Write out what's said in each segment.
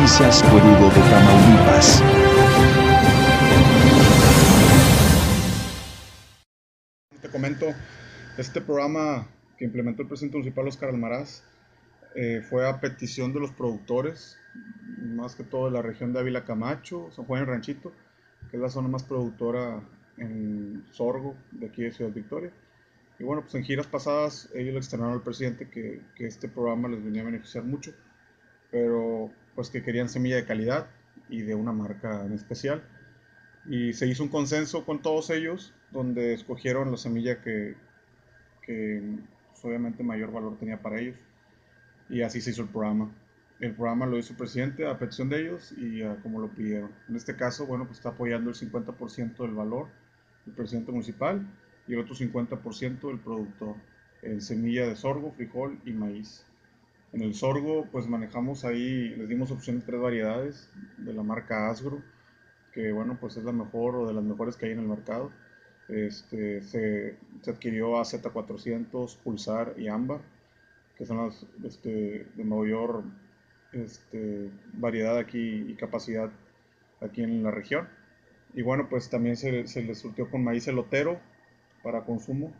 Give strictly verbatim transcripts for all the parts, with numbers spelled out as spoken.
Noticias Corudo de Tamaulipas. Te comento, este programa que implementó el presidente municipal Óscar Almaraz eh, fue a petición de los productores, más que todo de la región de Ávila Camacho, San Juan y Ranchito, que es la zona más productora en sorgo de aquí de Ciudad Victoria. Y bueno, pues en giras pasadas ellos le externaron al presidente que, que este programa les venía a beneficiar mucho, pero pues que querían semilla de calidad y de una marca en especial. Y se hizo un consenso con todos ellos, donde escogieron la semilla que, que pues, obviamente mayor valor tenía para ellos. Y así se hizo el programa. El programa lo hizo el presidente a petición de ellos y a como lo pidieron. En este caso, bueno, pues está apoyando el cincuenta por ciento del valor el presidente municipal y el otro cincuenta por ciento el productor, en semilla de sorgo, frijol y maíz. En el sorgo, pues manejamos ahí, les dimos opción de tres variedades de la marca Asgro, que bueno, pues es la mejor o de las mejores que hay en el mercado. Este, se, se adquirió A Z cuatrocientos, Pulsar y Ámbar, que son las este, de mayor este, variedad aquí y capacidad aquí en la región. Y bueno, pues también se, se les surtió con maíz elotero para consumo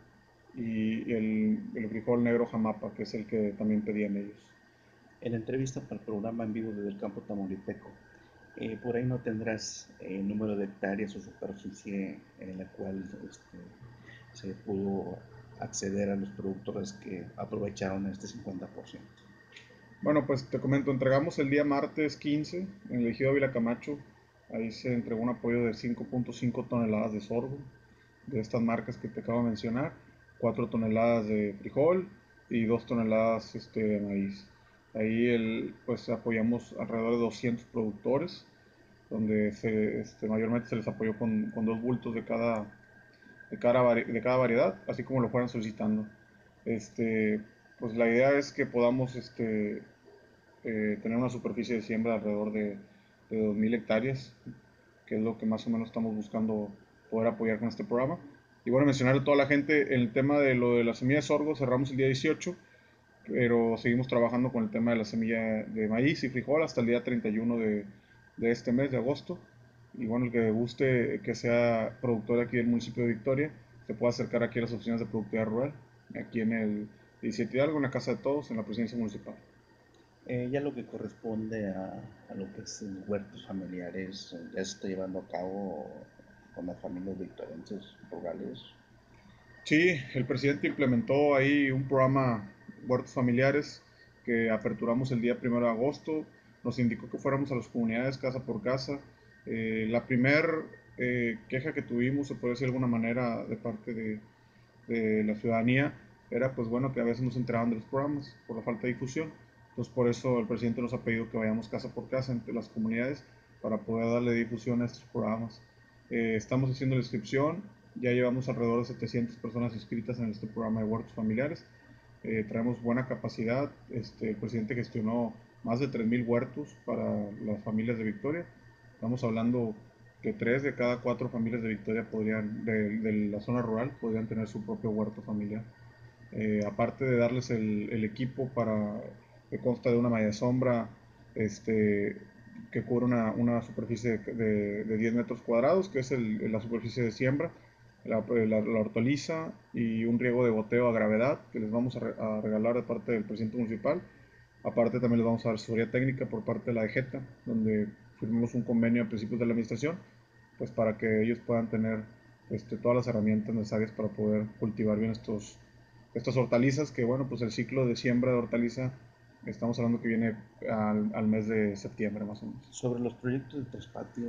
y el, el frijol negro jamapa, que es el que también pedían ellos. En la entrevista para el programa en vivo desde el campo tamaulipeco, eh, por ahí no tendrás el eh, número de hectáreas o superficie en la cual este, se pudo acceder a los productores que aprovecharon este cincuenta por ciento. Bueno, pues te comento, entregamos el día martes quince en el ejido Ávila Camacho. Ahí se entregó un apoyo de cinco punto cinco toneladas de sorgo, de estas marcas que te acabo de mencionar, cuatro toneladas de frijol y dos toneladas este, de maíz. Ahí el, pues apoyamos alrededor de doscientos productores, donde se, este, mayormente se les apoyó con, con dos bultos de cada, de, cada, de cada variedad, así como lo fueran solicitando. Este, pues la idea es que podamos este, eh, tener una superficie de siembra alrededor de, de dos mil hectáreas, que es lo que más o menos estamos buscando poder apoyar con este programa. Y bueno, mencionarle a toda la gente, en el tema de lo de la semilla de sorgo cerramos el día dieciocho, pero seguimos trabajando con el tema de la semilla de maíz y frijol hasta el día treinta y uno de, de este mes de agosto. Y bueno, el que guste que sea productor aquí del municipio de Victoria, se puede acercar aquí a las oficinas de productividad rural, aquí en el diecisiete Hidalgo, en la Casa de Todos, en la presidencia municipal. Eh, ya lo que corresponde a, a lo que es huertos familiares, ya se está llevando a cabo con las familias victorienses rurales. Sí, el presidente implementó ahí un programa Huertos Familiares que aperturamos el día primero de agosto. Nos indicó que fuéramos a las comunidades casa por casa. Eh, la primer eh, queja que tuvimos, se puede decir de alguna manera, de parte de, de la ciudadanía, era pues bueno que a veces no se enteraban de los programas por la falta de difusión. Entonces por eso el presidente nos ha pedido que vayamos casa por casa entre las comunidades para poder darle difusión a estos programas. Eh, estamos haciendo la inscripción, ya llevamos alrededor de setecientas personas inscritas en este programa de huertos familiares. Eh, traemos buena capacidad, este, el presidente gestionó más de tres mil huertos para las familias de Victoria. Estamos hablando que tres de cada cuatro familias de Victoria podrían, de, de la zona rural podrían tener su propio huerto familiar. Eh, aparte de darles el, el, equipo para que consta de una malla de sombra, este, que cubre una, una superficie de, de, de diez metros cuadrados, que es el, la superficie de siembra, la, la, la, hortaliza y un riego de goteo a gravedad que les vamos a, re, a regalar de parte del presidente municipal. Aparte también les vamos a dar asesoría técnica por parte de la EGETA, donde firmamos un convenio a principios de la administración, pues para que ellos puedan tener este, todas las herramientas necesarias para poder cultivar bien estos, estas hortalizas, que bueno, pues el ciclo de siembra de hortaliza estamos hablando que viene al, al mes de septiembre más o menos. Sobre los proyectos de traspatio,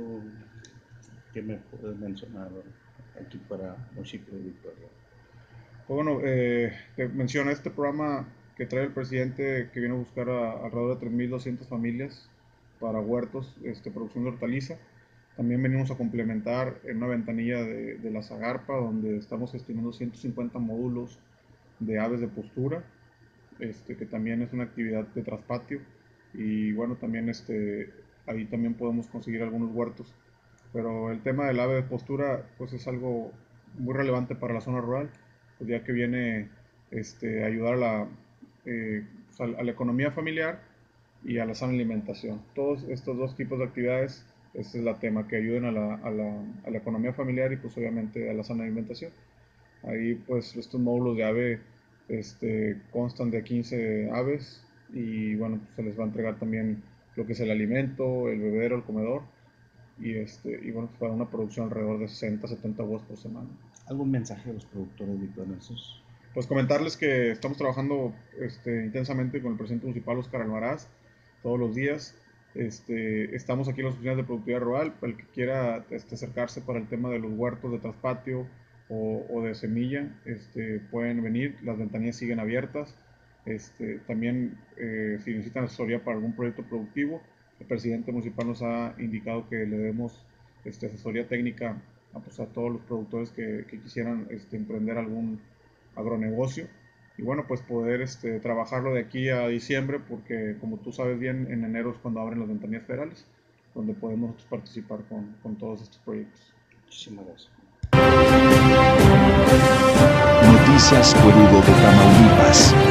¿qué me puedes mencionar aquí para municipio de Victoria? Pues bueno, eh, te menciono este programa que trae el presidente, que viene a buscar a, alrededor de tres mil doscientas familias para huertos, este, producción de hortaliza. También venimos a complementar en una ventanilla de, de la Zagarpa, donde estamos gestionando ciento cincuenta módulos de aves de postura, este, que también es una actividad de traspatio. Y bueno, también este, ahí también podemos conseguir algunos huertos. Pero el tema del ave de postura pues es algo muy relevante para la zona rural, pues ya que viene este, a ayudar a la, eh, a la economía familiar y a la sana alimentación. Todos estos dos tipos de actividades, este es la tema, que ayuden a la, a la, a la economía familiar y pues obviamente a la sana alimentación. Ahí pues estos módulos de ave este, constan de quince aves y bueno, pues se les va a entregar también lo que es el alimento, el bebedero, el comedor y, este, y bueno, pues para una producción alrededor de sesenta, setenta huevos por semana. ¿Algún mensaje a los productores vicuñeros? Pues comentarles que estamos trabajando este, intensamente con el presidente municipal Óscar Almaraz todos los días. Este, estamos aquí en las oficinas de productividad rural, para el que quiera este, acercarse para el tema de los huertos de traspatio o, o de semilla, este, pueden venir, las ventanillas siguen abiertas. Este, también eh, si necesitan asesoría para algún proyecto productivo, el presidente municipal nos ha indicado que le demos este, asesoría técnica a, pues, a todos los productores que, que quisieran este, emprender algún agronegocio y bueno, pues poder este, trabajarlo de aquí a diciembre, porque como tú sabes bien, en enero es cuando abren las ventanillas federales, donde podemos nosotros participar con, con todos estos proyectos. Muchísimas gracias. Noticias Corubo de Tamaulipas.